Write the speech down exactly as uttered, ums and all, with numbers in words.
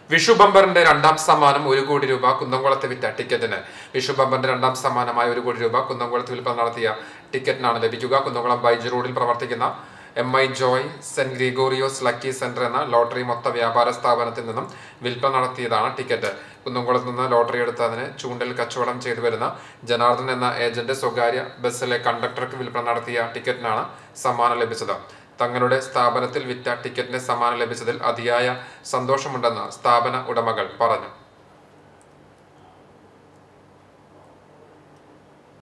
വിഷു ബമ്പറിന്റെ രണ്ടാം സമ്മാനം ഒരു കോടി രൂപ കുന്നംകുളത്ത് വിറ്റ ടിക്കറ്റിന്. വിഷു ബമ്പറിന്റെ രണ്ടാം സമ്മാനമായ ഒരു കോടി രൂപ കുന്നംകുളത്ത് വിൽപ്പന നടത്തിയ ടിക്കറ്റിനാണ് ലഭിക്കുക. കുന്നംകുളം ബൈജ് റോഡിൽ പ്രവർത്തിക്കുന്ന M I Joy Saint Gregorios lucky centre എന്ന ലോട്ടറി മൊത്ത വ്യാപാര സ്ഥാപനത്തിൽ നിന്നും വിൽപ്പന നടത്തിയതാണ് ടിക്കറ്റ്. കുന്നംകുളത്ത് നിന്ന് ലോട്ടറി എടുത്തതിന് ചൂണ്ടൽ കച്ചവടം ചെയ്തു വരുന്ന ജനാർദ്ദൻ എന്ന ഏജന്റ് സ്വകാര്യ ബസ്സിലെ കണ്ടക്ടർക്ക് വിൽപ്പന നടത്തിയ ടിക്കറ്റിനാണ് സമ്മാനം ലഭിച്ചത്. തങ്ങളുടെ സ്ഥാപനത്തിൽ വിറ്റ ടിക്കറ്റിന് സമ്മാനം ലഭിച്ചതിൽ അതിയായ സന്തോഷമുണ്ടെന്ന് സ്ഥാപന ഉടമകൾ പറഞ്ഞു.